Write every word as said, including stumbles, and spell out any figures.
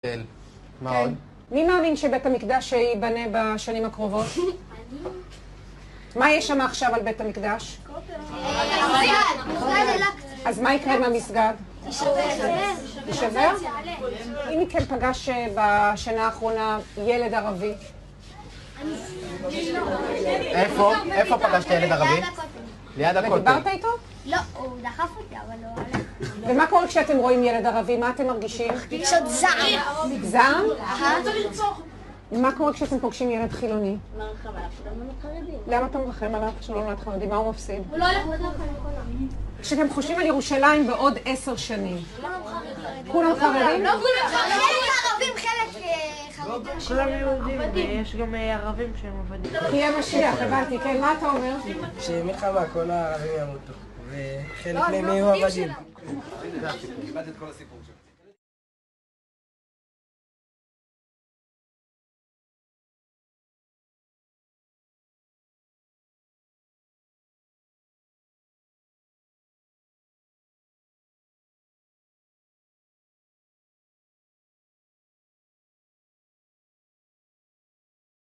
מה עוד? מי מאמין שבית המקדש ייבנה בשנים הקרובות? מה יש שם עכשיו על בית המקדש? אז מה יקרה עם המסגד? יישבר? אם מכן פגש בשנה האחרונה ילד ערבי? איפה? איפה פגשת ילד ערבי? ליד הכותל. ודיברת איתו? לא, הוא דחף אותי, אבל לא הלך. ומה קורה כשאתם רואים ילד ערבי? מה אתם מרגישים? רגשות זעם. זעם? מה קורה כשאתם פוגשים ילד חילוני? מרחם עליו, שלא נולד חרדים. למה אתה מרחם עליו שלא נולד חרדי? מה הוא מפסיד? הוא לא הולך בדרך כלל. כשאתם חושבים על ירושלים בעוד עשר שנים, כולם חרדים? לא כולם חרדים. חלק ערבים, חלק חרדים. כולם יהודים, ויש גם ערבים שהם עבדים. תהיה משיח, הבנתי, כן, מה אתה אומר? שמלחמה, כל הערבים ימותו, וחלק מהם יהיו עבדים. קיבלת את כל הסיפור שלך.